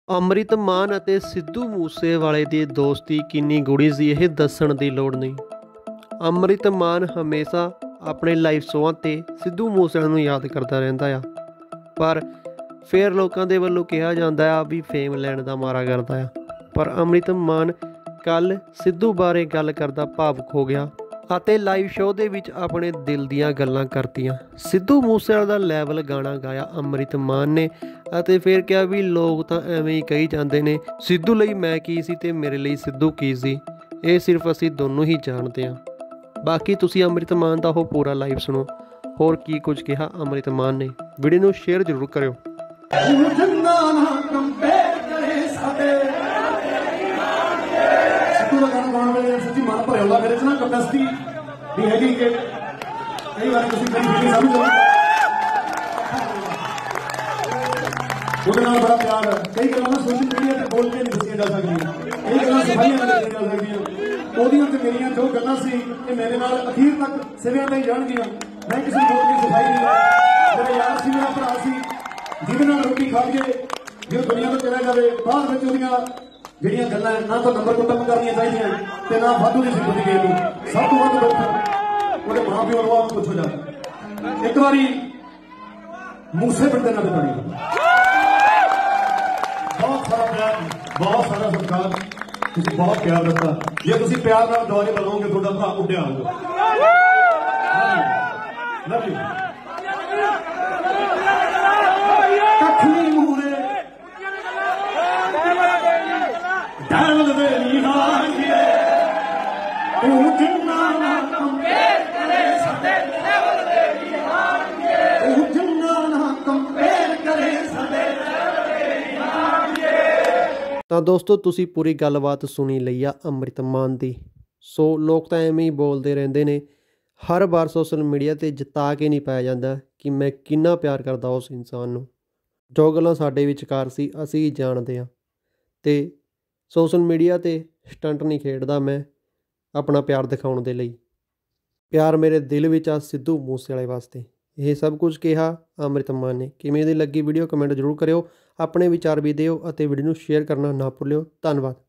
ਅੰਮ੍ਰਿਤ ਮਾਨ ਅਤੇ ਸਿੱਧੂ ਮੂਸੇਵਾਲੇ ਦੀ ਦੋਸਤੀ ਕਿੰਨੀ ਗੂੜੀ ਸੀ ਇਹ ਦੱਸਣ ਦੀ ਲੋੜ ਨਹੀਂ। ਅੰਮ੍ਰਿਤ ਮਾਨ ਹਮੇਸ਼ਾ ਆਪਣੇ ਲਾਈਵ ਸ਼ੋਆਂ 'ਤੇ ਸਿੱਧੂ ਮੂਸੇਵਾਲੇ ਨੂੰ ਯਾਦ ਕਰਦਾ ਰਹਿੰਦਾ ਆ, ਪਰ ਫਿਰ ਲੋਕਾਂ ਦੇ ਵੱਲੋਂ ਕਿਹਾ ਜਾਂਦਾ ਆ ਵੀ ਫੇਮ ਲੈਣ ਦਾ ਮਾਰਾ ਕਰਦਾ ਆ। ਪਰ ਅੰਮ੍ਰਿਤ ਮਾਨ ਕੱਲ੍ਹ ਸਿੱਧੂ ਬਾਰੇ ਗੱਲ ਕਰਦਾ ਭਾਵੁਕ ਹੋ ਗਿਆ ਅਤੇ ਲਾਈਵ ਸ਼ੋਅ ਦੇ ਵਿੱਚ ਆਪਣੇ ਦਿਲ ਦੀਆਂ ਗੱਲਾਂ ਕਰਤੀਆਂ। ਸਿੱਧੂ ਮੂਸੇਵਾਲੇ ਦਾ ਲੈਵਲ ਗਾਣਾ ਗਾਇਆ ਅੰਮ੍ਰਿਤ ਮਾਨ ਨੇ ਅਤੇ ਫਿਰ ਕਿਹਾ ਵੀ ਲੋਕ ਤਾਂ ਐਵੇਂ ਹੀ ਕਹੀ ਜਾਂਦੇ ਨੇ, ਸਿੱਧੂ ਲਈ ਮੈਂ ਕੀ ਸੀ ਅਤੇ ਮੇਰੇ ਲਈ ਸਿੱਧੂ ਕੀ ਸੀ, ਇਹ ਸਿਰਫ ਅਸੀਂ ਦੋਨੋਂ ਹੀ ਜਾਣਦੇ ਹਾਂ। ਬਾਕੀ ਤੁਸੀਂ ਅੰਮ੍ਰਿਤ ਮਾਨ ਦਾ ਉਹ ਪੂਰਾ ਲਾਈਵ ਸੁਣੋ, ਹੋਰ ਕੀ ਕੁਝ ਕਿਹਾ ਅੰਮ੍ਰਿਤ ਮਾਨ ਨੇ। ਵੀਡੀਓ ਨੂੰ ਸ਼ੇਅਰ ਜ਼ਰੂਰ ਕਰਿਓ। सच्ची मन भर आउंदा मेरे च ना कैपेसिटी भी हैगी कि कई बार तुसीं मेरी फीलिंग समझ लो ਉਹਦੇ ਨਾਲ बड़ा प्यार है। कई गल्लां ना सोशल मीडिया ते बोल के नहीं दसियां जा सकदियां, कई गल्लां सफाइयां नहीं दसियां जा सकदियां। ਉਹਦੀਆਂ ਤੇ ਮੇਰੀਆਂ ਜੋ ਗੱਲਾਂ ਸੀ ਇਹ ਮੇਰੇ ਨਾਲ ਅਖੀਰ ਤੱਕ ਸਿਵਿਆਂ ਤੇ ਜਾਣਗੀਆਂ। ਮੈਂ ਕਿਸੇ ਹੋਰ ਦੀ ਸਫਾਈ ਨਹੀਂ, ਮੇਰਾ ਯਾਰ ਸੀ, ਮੇਰਾ ਭਰਾ ਸੀ, ਜਿਹਦੇ ਨਾਲ ਰੋਟੀ ਖਾ ਕੇ ਜੇ ਦੁਨੀਆ ਤੋਂ ਚਲਾ ਜਾਵੇ ਬਾਅਦ ਵਿੱਚ ਉਹਦੀਆਂ ਜਿਹੜੀਆਂ ਗੱਲਾਂ ਨਾ ਤਾਂ ਨੰਬਰ ਕੁੱਟਮ ਕਰਨੀਆਂ ਚਾਹੀਦੀਆਂ ਤੇ ਨਾ ਵਾਧੂ ਦੀ ਸਿਫਤ ਕਿਸੇ ਨੂੰ। ਸਭ ਤੋਂ ਵੱਧ ਉਹਦੇ ਮਾਂ ਪਿਓ ਨੂੰ ਪੁੱਛੋ ਜਾ। ਇੱਕ ਵਾਰੀ ਮੂਸੇ ਪਿੰਡ ਦੇ ਨਾਲ ਬਣੀ ਬਹੁਤ ਸਾਰਾ ਪਿਆਰ, ਬਹੁਤ ਸਾਰਾ ਸਤਿਕਾਰ, ਤੁਸੀਂ ਬਹੁਤ ਪਿਆਰ ਦਿੱਤਾ। ਜੇ ਤੁਸੀਂ ਪਿਆਰ ਨਾਲ ਦੁਆਰੇ ਬਲੋਗੇ ਤੁਹਾਡਾ ਭਰਾ ਉੱਡਿਆ ਹੋਊਗਾ। Love you. ਕੱਖੀ ਮੂਰੇ ਡਲ ਦੇ ਨੀ ਹਾਂਗੇ ਉਹ ਜਿੰਨਾ ਨਾ ਕੰਪੇਅਰ ਕਰੇ ਸਾਡੇ ਲੈਵਲ ਦੇ ਨੀ ਹਾਂਗੇ, ਉਹ ਜਿੰਨਾ ਨਾ ਕੰਪੇਅਰ ਕਰੇ ਸਾਡੇ ਲੈਵਲ ਦੇ ਨੀ ਹਾਂਗੇ। ਤਾਂ ਦੋਸਤੋ ਤੁਸੀਂ ਪੂਰੀ ਗੱਲਬਾਤ ਸੁਣੀ ਲਈ ਆ ਅੰਮ੍ਰਿਤ ਮਾਨ ਦੀ। ਸੋ ਲੋਕ ਤਾਂ ਐਵੇਂ ਹੀ ਬੋਲਦੇ ਰਹਿੰਦੇ ਨੇ, ਹਰ ਵਾਰ ਸੋਸ਼ਲ ਮੀਡੀਆ 'ਤੇ ਜਿਤਾ ਕੇ ਨਹੀਂ ਪਾਇਆ ਜਾਂਦਾ ਕਿ ਮੈਂ ਕਿੰਨਾ ਪਿਆਰ ਕਰਦਾ ਉਸ ਇਨਸਾਨ ਨੂੰ। ਜੋ ਗੱਲਾਂ ਸਾਡੇ ਵਿਚਕਾਰ ਸੀ ਅਸੀਂ ਹੀ ਜਾਣਦੇ ਹਾਂ, ਅਤੇ ਸੋਸ਼ਲ ਮੀਡੀਆ 'ਤੇ ਸਟੰਟ ਨਹੀਂ ਖੇਡਦਾ ਮੈਂ ਆਪਣਾ ਪਿਆਰ ਦਿਖਾਉਣ ਦੇ ਲਈ। ਪਿਆਰ ਮੇਰੇ ਦਿਲ ਵਿੱਚ ਆ ਸਿੱਧੂ ਮੂਸੇਵਾਲੇ ਵਾਸਤੇ। ਇਹ ਸਭ ਕੁਝ ਕਿਹਾ ਅੰਮ੍ਰਿਤ ਮਾਨ ਨੇ। ਕਿਵੇਂ ਦੀ ਲੱਗੀ ਵੀਡੀਓ ਕਮੈਂਟ ਜ਼ਰੂਰ ਕਰਿਓ, ਆਪਣੇ ਵਿਚਾਰ ਵੀ ਦਿਓ ਅਤੇ ਵੀਡੀਓ ਨੂੰ ਸ਼ੇਅਰ ਕਰਨਾ ਨਾ ਭੁੱਲਿਓ। ਧੰਨਵਾਦ।